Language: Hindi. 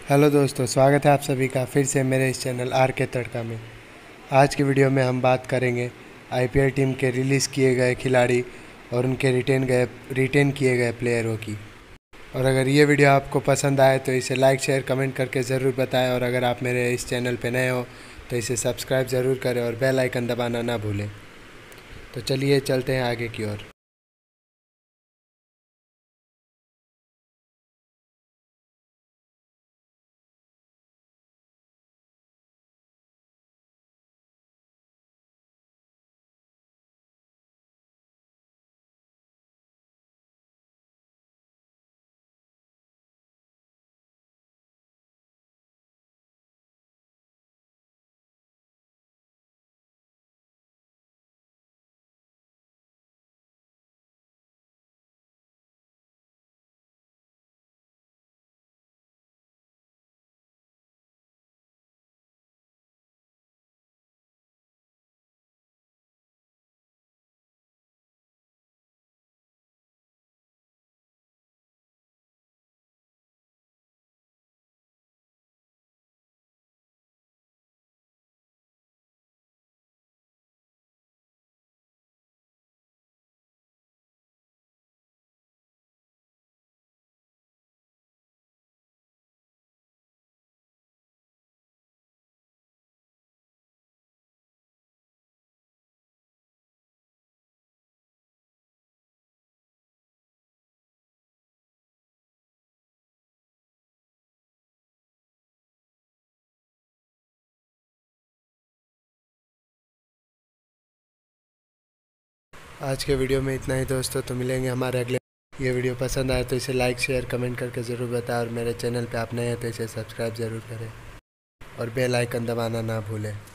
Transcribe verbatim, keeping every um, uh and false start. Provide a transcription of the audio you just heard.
हेलो दोस्तों, स्वागत है आप सभी का फिर से मेरे इस चैनल आर के तड़का में। आज की वीडियो में हम बात करेंगे आईपीएल टीम के रिलीज़ किए गए खिलाड़ी और उनके रिटेन गए रिटेन किए गए प्लेयरों की। और अगर ये वीडियो आपको पसंद आए तो इसे लाइक शेयर कमेंट करके ज़रूर बताएं, और अगर आप मेरे इस चैनल पर नए हो तो इसे सब्सक्राइब ज़रूर करें और बेल आइकन दबाना ना भूलें। तो चलिए चलते हैं आगे की ओर। आज के वीडियो में इतना ही दोस्तों, तो मिलेंगे हमारे अगले। ये वीडियो पसंद आए तो इसे लाइक शेयर कमेंट करके ज़रूर बताएं, और मेरे चैनल पे आप नए हैं तो इसे सब्सक्राइब ज़रूर करें और बेल आइकन दबाना ना भूलें।